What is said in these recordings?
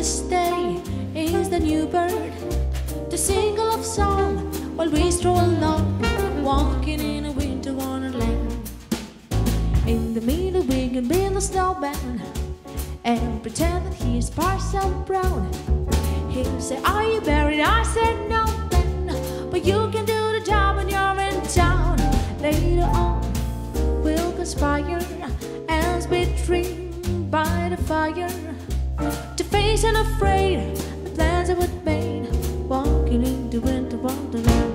stay is the new bird to sing a love song while we stroll along, walking in a winter wonderland. In the middle we can build a snowman and pretend that he is Parcel Brown. He'll say, are you buried? I said no then, but you can do the job when you're in town. Later on we'll conspire as we dream by the fire to face unafraid the plans that we've made, walking into winter wonderland.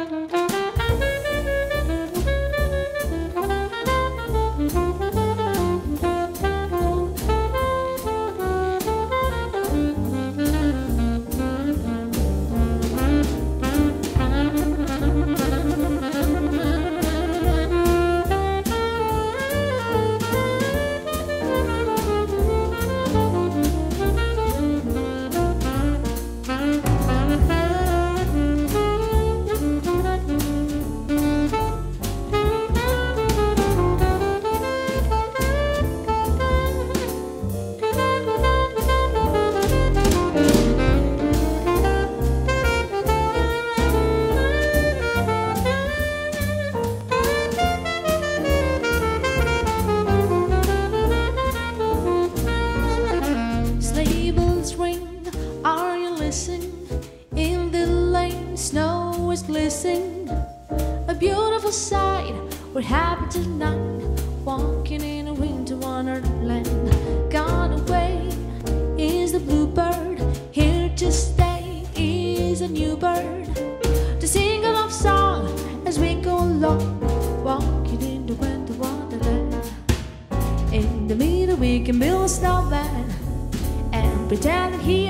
Are you listening? In the lane, snow is glistening. A beautiful sight, we're happy tonight, walking in a winter wonderland. Gone away is the bluebird, here to stay is a new bird to sing a love song as we go along, walking in the winter wonderland. In the middle we can build a snowman and pretend that he